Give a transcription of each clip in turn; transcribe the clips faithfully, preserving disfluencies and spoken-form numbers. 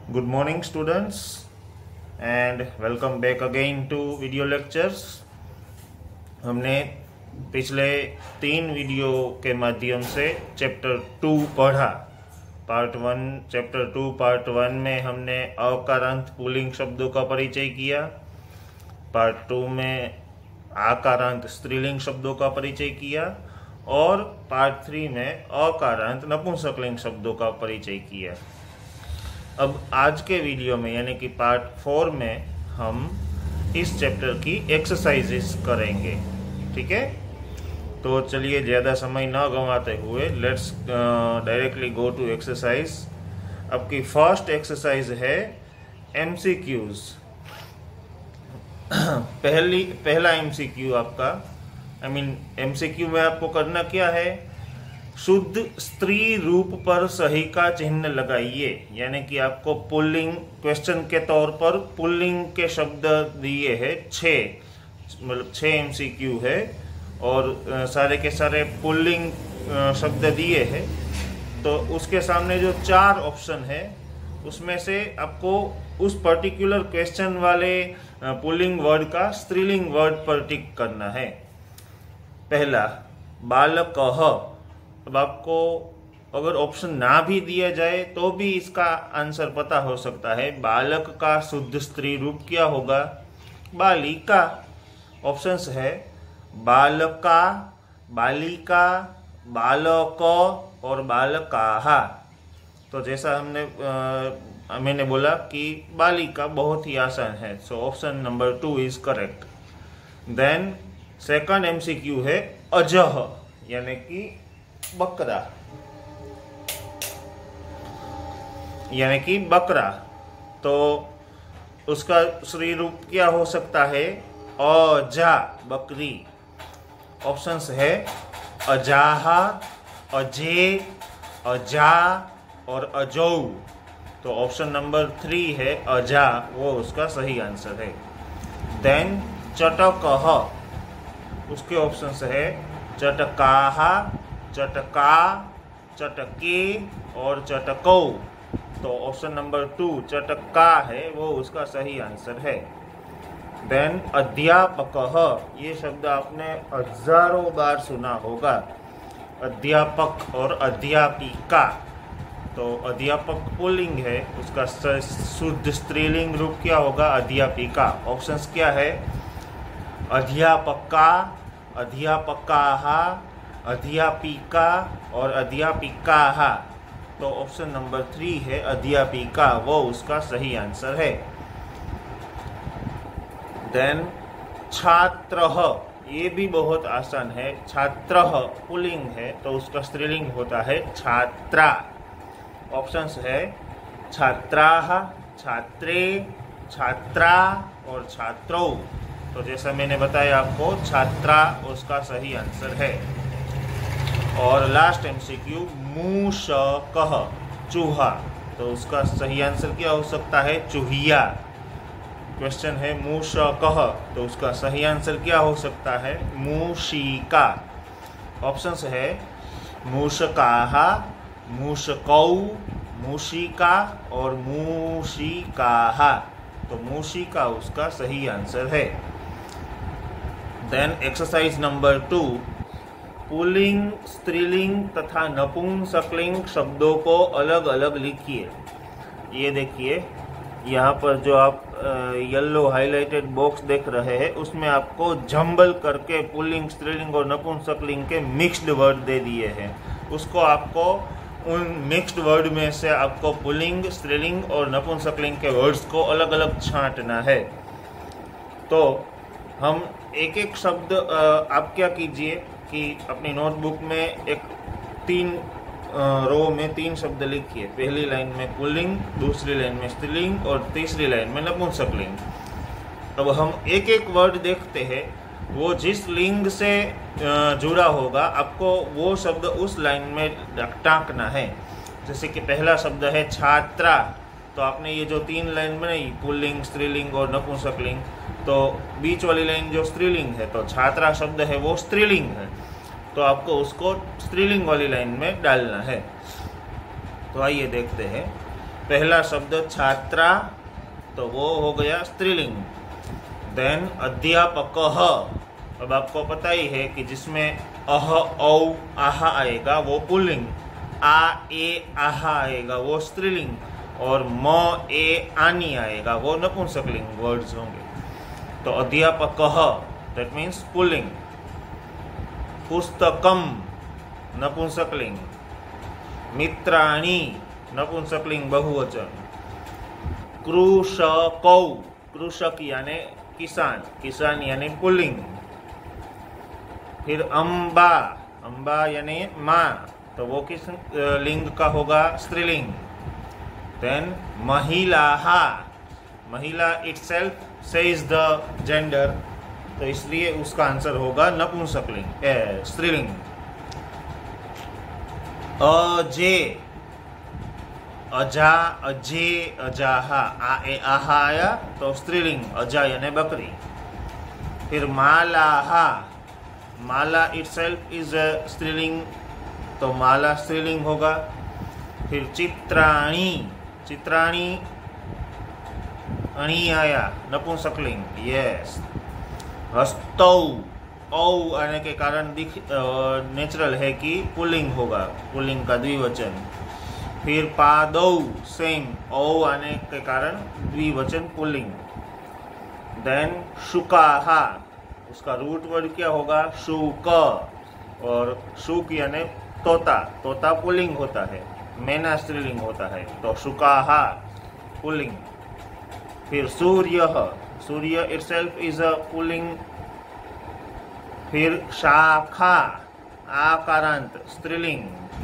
Good morning students and welcome back again to video lectures। हमने पिछले तीन video के माध्यम से चैप्टर टू पढ़ा। Part one chapter two part one में हमने अकारांत पुल्लिंग शब्दों का परिचय किया। पार्ट टू में आकारांत स्त्रीलिंग शब्दों का परिचय किया और पार्ट थ्री में अकारांत नपुंसकलिंग शब्दों का परिचय किया। अब आज के वीडियो में यानी कि पार्ट फोर में हम इस चैप्टर की एक्सरसाइजेस करेंगे। ठीक है, तो चलिए ज़्यादा समय न गंवाते हुए let's directly go to exercise. आपकी फर्स्ट एक्सरसाइज है एमसीक्यूज। पहली पहला एमसीक्यू आपका आई मीन एमसीक्यू में आपको करना क्या है, शुद्ध स्त्री रूप पर सही का चिन्ह लगाइए। यानी कि आपको पुल्लिंग क्वेश्चन के तौर पर पुल्लिंग के शब्द दिए हैं छः, मतलब छः एमसीक्यू है और सारे के सारे पुल्लिंग शब्द दिए हैं। तो उसके सामने जो चार ऑप्शन है उसमें से आपको उस पर्टिकुलर क्वेश्चन वाले पुल्लिंग वर्ड का स्त्रीलिंग वर्ड पर टिक करना है। पहला बालकः। अब आपको अगर ऑप्शन ना भी दिया जाए तो भी इसका आंसर पता हो सकता है। बालक का शुद्ध स्त्री रूप क्या होगा, बालिका। ऑप्शंस है बालका, बालिका, बालक और बालकाहा। तो जैसा हमने आ, मैंने बोला कि बालिका बहुत ही आसान है, so option number two is correct. Then second MCQ है अजह, यानी कि बकरा, यानी कि बकरा। तो उसका स्त्री रूप क्या हो सकता है, अजा, बकरी। ऑप्शंस है अजाहा, अजे, अजा और अजौ। तो ऑप्शन नंबर थ्री है अजा, वो उसका सही आंसर है। देन चटकह, उसके ऑप्शंस है चटकाहा, चटका, चटके और चटको। तो ऑप्शन नंबर टू चटका है, वो उसका सही आंसर है। देन अध्यापकः, ये शब्द आपने हजारों बार सुना होगा, अध्यापक और अध्यापिका। तो अध्यापक पुल्लिंग है, उसका शुद्ध स्त्रीलिंग रूप क्या होगा, अध्यापिका। ऑप्शंस क्या है, अध्यापका, अध्यापकाहा, अध्यापिका और अध्यापिकाहा। तो ऑप्शन नंबर थ्री है अध्यापिका, वो उसका सही आंसर है। देन छात्रः, ये भी बहुत आसान है। छात्रः पुल्लिंग है तो उसका स्त्रीलिंग होता है छात्रा। ऑप्शंस है छात्राः, छात्रे, छात्रा और छात्रौ। तो जैसा मैंने बताया आपको, छात्रा उसका सही आंसर है। और लास्ट एमसीक्यू मूषकः, चूहा। तो उसका सही आंसर क्या हो सकता है, चूहिया। क्वेश्चन है मूषकः, तो उसका सही आंसर क्या हो सकता है, मूषिका। ऑप्शंस है मूषकाहा, मूषकौ, मूषिका और मूषिकाहा। तो मूषिका उसका सही आंसर है। देन एक्सरसाइज नंबर टू, पुल्लिंग, स्त्रीलिंग तथा नपुंसकलिंग शब्दों को अलग अलग लिखिए। ये देखिए यहाँ पर जो आप येलो हाइलाइटेड बॉक्स देख रहे हैं उसमें आपको जंबल करके पुल्लिंग, स्त्रीलिंग और नपुंसकलिंग के मिक्स्ड वर्ड दे दिए हैं। उसको आपको उन मिक्स्ड वर्ड में से आपको पुल्लिंग, स्त्रीलिंग और नपुंसकलिंग के वर्ड्स को अलग अलग छांटना है। तो हम एक एक शब्द आप क्या कीजिए कि अपनी नोटबुक में एक तीन रो में तीन शब्द लिखिए। पहली लाइन में पुल्लिंग, दूसरी लाइन में स्त्रीलिंग और तीसरी लाइन में नपुंसकलिंग। अब हम एक एक वर्ड देखते हैं, वो जिस लिंग से जुड़ा होगा आपको वो शब्द उस लाइन में टाँकना है। जैसे कि पहला शब्द है छात्रा, तो आपने ये जो तीन लाइन बनाई पुल्लिंग, स्त्रीलिंग और नपुंसकलिंग, तो बीच वाली लाइन जो स्त्रीलिंग है, तो छात्रा शब्द है वो स्त्रीलिंग है, तो आपको उसको स्त्रीलिंग वाली लाइन में डालना है। तो आइए देखते हैं। पहला शब्द छात्रा, तो वो हो गया स्त्रीलिंग। देन अध्यापकः, अब आपको पता ही है कि जिसमें अह औ आहा आएगा वो पुल्लिंग, आ ए आहा आएगा वो स्त्रीलिंग, और म ए आनी आएगा वो नपुंसकलिंग वर्ड्स होंगे। तो अध्यापकः दैट मीन्स पुल्लिंग, पुस्तकम नपुंसकलिंग, मित्राणि नपुंसकलिंग बहुवचन, कृषकौ कृषक यानी किसान, किसान यानी पुल्लिंग। फिर अम्बा, अम्बा यानी माँ, तो वो किस लिंग का होगा? स्त्रीलिंग। देन महिलाहा, महिला इटसेल्फ सेज द जेंडर, तो इसलिए उसका आंसर होगा नपुंसकलिंग स्त्रीलिंग। अजे, अजा, अजे, अजाहा, आ ए आहा आया तो स्त्रीलिंग, अजा यानी बकरी। फिर मालाहा, माला इटसेल्फ इज स्त्रीलिंग, तो माला स्त्रीलिंग होगा। फिर चित्राणी, चित्राणी अणी आया नपुंसकलिंग, यस। हस्तौ, औ आने के कारण दिख नेचुरल है कि पुल्लिंग होगा, पुल्लिंग का द्विवचन। फिर पादौ सेम, औ आने के कारण द्विवचन पुल्लिंग। देन शुकाहा, उसका रूट वर्ड क्या होगा? शुक, और शुक यानी तोता, तोता पुल्लिंग होता है, मैना स्त्रीलिंग होता है, तो शुकाहा पुल्लिंग। फिर सूर्य, सूर्य इटसेल्फ इज अ पुल्लिंग। फिर शाखा, आकारांत स्त्रीलिंग।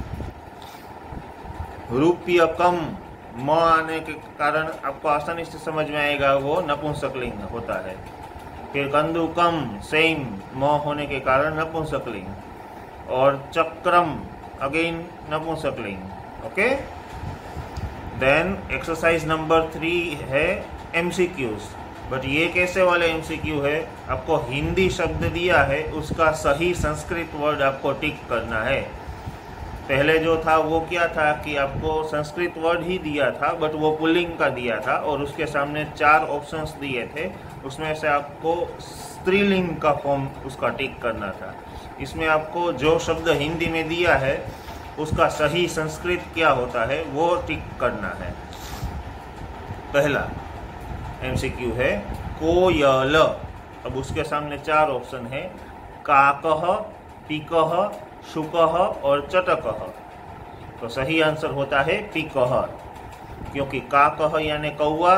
रूप्यकम, म आने के कारण आपको आसानी से समझ में आएगा वो नपुंसकलिंग होता है। फिर कंदुकम सेम, म होने के कारण नपुंसकलिंग। और चक्रम अगेन नपुंसकलिंग। Okay, then exercise number three है एमसीक्यूज। बट ये कैसे वाले एमसीक्यू है? आपको हिंदी शब्द दिया है, उसका सही संस्कृत वर्ड आपको टिक करना है। पहले जो था वो क्या था कि आपको संस्कृत वर्ड ही दिया था, बट वो पुल्लिंग का दिया था, और उसके सामने चार ऑप्शंस दिए थे, उसमें से आपको स्त्रीलिंग का फॉर्म उसका टिक करना था। इसमें आपको जो शब्द हिंदी में दिया है उसका सही संस्कृत क्या होता है वो टिक करना है। पहला एमसीक्यू है कोयल, अब उसके सामने चार ऑप्शन है, काकः, पिकः, शुकः और चटकः। तो सही आंसर होता है पिकः, क्योंकि काकः यानी कौवा,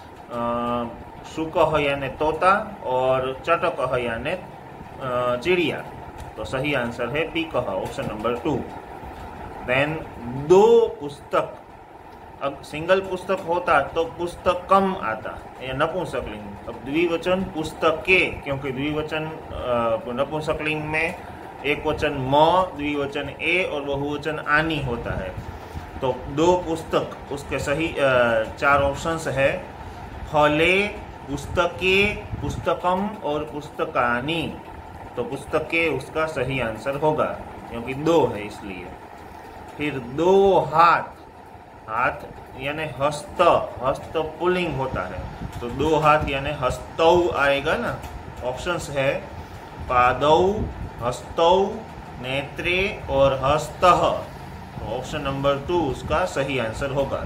शुकः यानी तोता और चटकः यानी चिड़िया। तो सही आंसर है पिकः, ऑप्शन नंबर टू। देन दो पुस्तक, अब सिंगल पुस्तक होता तो पुस्तकम आता, ये नपुंसकलिंग। अब द्विवचन पुस्तके, क्योंकि द्विवचन नपुंसकलिंग में एक वचन म, द्विवचन ए और बहुवचन आनी होता है। तो दो पुस्तक, उसके सही चार ऑप्शंस है, फले, पुस्तके, पुस्तकम और पुस्तकानी। तो पुस्तके उसका सही आंसर होगा, क्योंकि दो है इसलिए। फिर दो हाथ, हाथ यानी हस्त, हस्त पुल्लिंग होता है, तो दो हाथ यानी हस्तौ आएगा ना। ऑप्शंस है पादौ, हस्तौ, नेत्रे और हस्तः। तो ऑप्शन नंबर टू उसका सही आंसर होगा।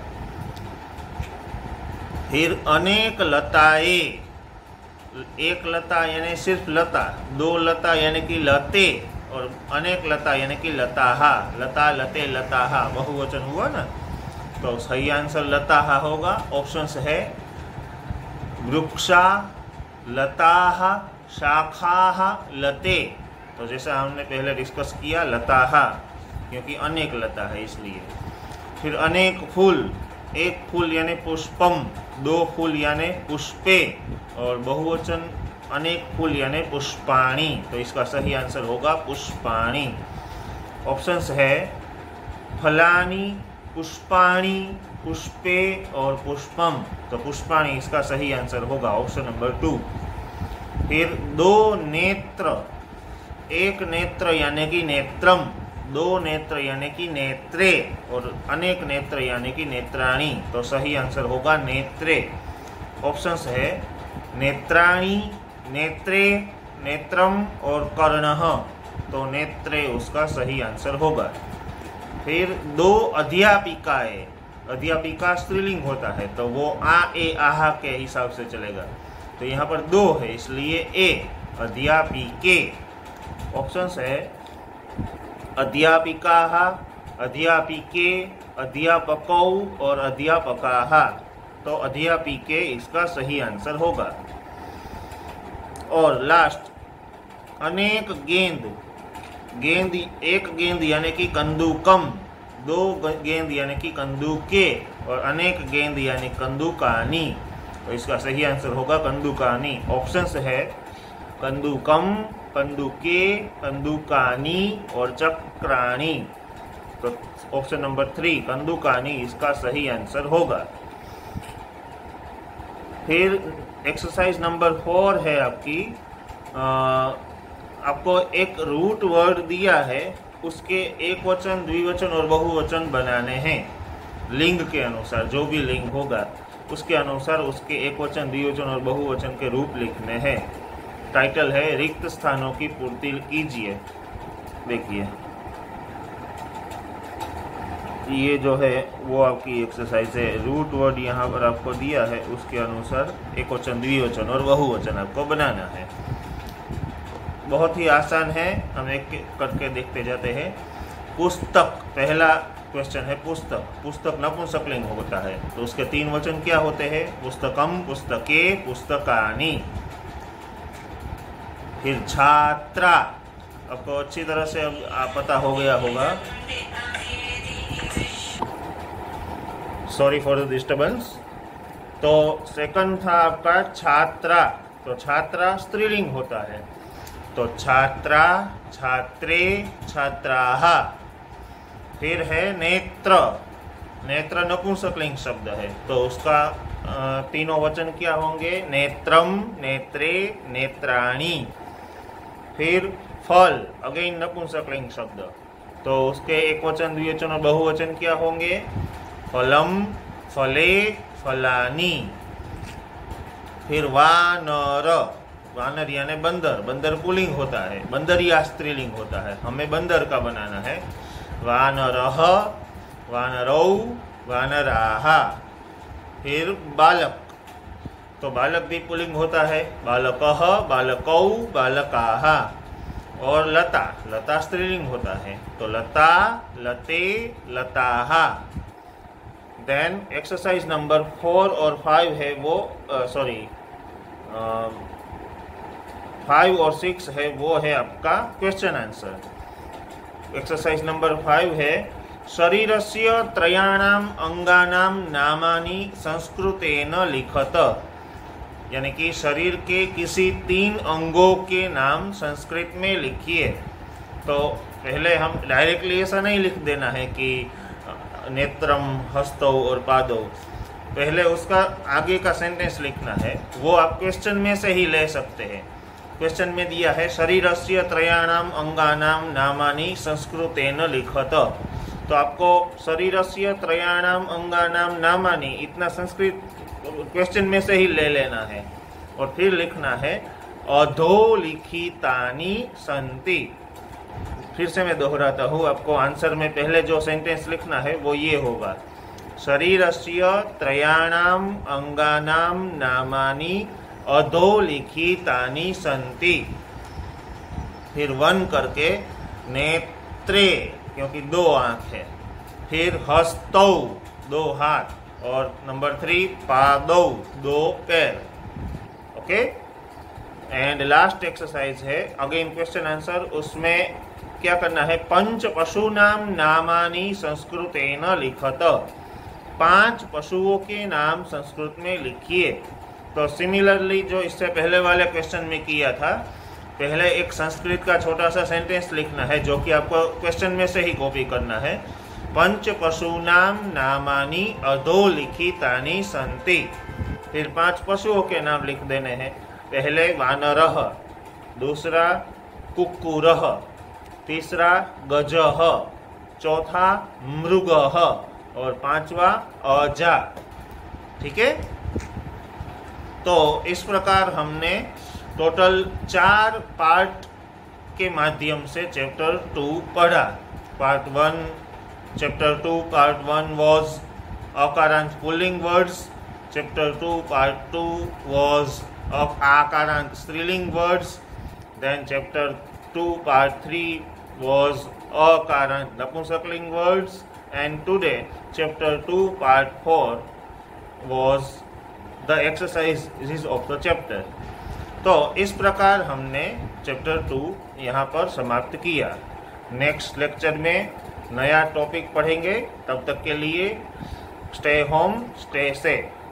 फिर अनेक लताए, एक लता यानी सिर्फ लता, दो लता यानी कि लते, और अनेक लता यानी कि लताहा, लता, लते, लताहा बहुवचन हुआ ना। तो सही आंसर लताहा होगा। ऑप्शंस है वृक्षा, लताहा, शाखाहा, लते। तो जैसा हमने पहले डिस्कस किया लताहा, क्योंकि अनेक लता है इसलिए। फिर अनेक फूल, एक फूल यानी पुष्पम, दो फूल यानी पुष्पे, और बहुवचन अनेक फूल यानी पुष्पाणी। तो इसका सही आंसर होगा पुष्पाणी। ऑप्शंस है फलानी, पुष्पाणी, पुष्पे और पुष्पम। तो पुष्पाणी इसका सही आंसर होगा, ऑप्शन नंबर टू। फिर दो नेत्र, एक नेत्र यानी कि नेत्रम, दो नेत्र यानी कि नेत्रे और अनेक नेत्र यानी कि नेत्राणी, तो सही आंसर होगा नेत्रे। ऑप्शंस है नेत्राणी, नेत्रे, नेत्रम और कर्णः, तो नेत्रे उसका सही आंसर होगा। फिर दो अध्यापिकाएं, अध्यापिका स्त्रीलिंग होता है तो वो आ ए आहा के हिसाब से चलेगा, तो यहाँ पर दो है इसलिए ए, अध्यापिके। ऑप्शंस है अध्यापिकाः, अध्यापिके, अध्यापकौ और अध्यापकाः, तो अध्यापिके इसका सही आंसर होगा। और लास्ट अनेक गेंद, गेंद एक गेंद यानी कि कंदुकम, दो गेंद यानी कि कंदुके और अनेक गेंद यानी कंदुकानी, तो इसका सही आंसर होगा कंदुकानी। ऑप्शंस है कंदुकम, कंदुके, कंदुकानी और चक्राणी, तो ऑप्शन नंबर थ्री कंदुकानी इसका सही आंसर होगा। फिर एक्सरसाइज नंबर फोर है आपकी, आ, आपको एक रूट वर्ड दिया है, उसके एक वचन, द्विवचन और बहुवचन बनाने हैं लिंग के अनुसार, जो भी लिंग होगा उसके अनुसार उसके एक वचन, द्विवचन और बहुवचन के रूप लिखने हैं। टाइटल है रिक्त स्थानों की पूर्ति कीजिए। देखिए ये जो है वो आपकी एक्सरसाइज है, रूट वर्ड यहाँ पर आपको दिया है, उसके अनुसार एक वचन, द्विवचन और बहुवचन आपको बनाना है। बहुत ही आसान है, हम एक करके देखते जाते हैं। पुस्तक, पहला क्वेश्चन है पुस्तक, पुस्तक नपुंसकलिंग होता है तो उसके तीन वचन क्या होते हैं? पुस्तकम, पुस्तके, पुस्तकानि। फिर छात्रा, आपको अच्छी तरह से अब आप पता हो गया होगा, सॉरी फॉर द डिस्टर्बेंस। तो सेकंड था आपका छात्रा, तो छात्रा स्त्रीलिंग होता है, तो छात्रा, छात्रे, छात्राः। फिर है नेत्र, नेत्र नपुंसकलिंग शब्द है तो उसका तीनों वचन क्या होंगे? नेत्रम, नेत्रे, नेत्राणि। फिर फल, अगेन नपुंसकलिंग शब्द, तो उसके एक वचन, द्विवचन और बहुवचन क्या होंगे? फलम, फले, फलानि। फिर वानर, वानर यानी बंदर, बंदर पुल्लिंग होता है, बंदर या स्त्रीलिंग होता है, हमें बंदर का बनाना है। वानरः, वानरौ, वानराः। फिर बालक, तो बालक भी पुल्लिंग होता है, बालकः, बालकौ, बालकाः। और लता, लता स्त्रीलिंग होता है तो लता, लते, लताः। देन एक्सरसाइज नंबर फोर और फाइव है वो सॉरी फाइव और सिक्स है वो है आपका question answer. Exercise number five है शरीरस्य त्रयाणाम अंगानाम नामानि संस्कृतेन लिखत, यानी कि शरीर के किसी तीन अंगों के नाम संस्कृत में लिखिए। तो पहले हम डायरेक्टली ऐसा नहीं लिख देना है कि नेत्रम, हस्तौ और पादौ, पहले उसका आगे का सेंटेंस लिखना है, वो आप क्वेश्चन में से ही ले सकते हैं। क्वेश्चन में दिया है शरीरस्य त्रयाणाम अंगानाम नामानि संस्कृतेन लिखत, तो आपको शरीरस्य त्रयाणाम अंगानाम नामानि इतना संस्कृत क्वेश्चन में से ही ले लेना है और फिर लिखना है अधोलिखितानि सन्ति। फिर से मैं दोहराता हूँ, आपको आंसर में पहले जो सेंटेंस लिखना है वो ये होगा, शरीरस्य त्रयाणाम अंगानाम नामानि अधोलिखितानि सन्ति। फिर वन करके नेत्रे, क्योंकि दो आंख है। फिर हस्तौ, दो हाथ। और नंबर थ्री पादौ, दो पैर। ओके, एंड लास्ट एक्सरसाइज है अगेन क्वेश्चन आंसर। उसमें क्या करना है? पंच पशूनाम नामानि संस्कृतेन लिखत, पांच पशुओं के नाम संस्कृत में लिखिए। तो सिमिलरली जो इससे पहले वाले क्वेश्चन में किया था, पहले एक संस्कृत का छोटा सा सेंटेंस लिखना है जो कि आपको क्वेश्चन में से ही कॉपी करना है। पंच पशूनाम नामानि अधोलिखितानि सन्ति। फिर पांच पशुओं के नाम लिख देने हैं। पहले वानरः, दूसरा कुक्कुरः, तीसरा गजः, चौथा मृगः और पांचवा अजा। ठीक है, तो इस प्रकार हमने टोटल चार पार्ट के माध्यम से चैप्टर टू पढ़ा। Part one, chapter two part one was अकारांत पुल्लिंग words, chapter two part two was of आकारांत स्त्रीलिंग words, then chapter two part three was अकारांत नपुंसकलिंग words, and today chapter two part four was the exercises of the chapter। तो इस प्रकार हमने chapter two यहाँ पर समाप्त किया। नेक्स्ट लेक्चर में नया टॉपिक पढ़ेंगे, तब तक के लिए स्टे होम स्टे सेफ।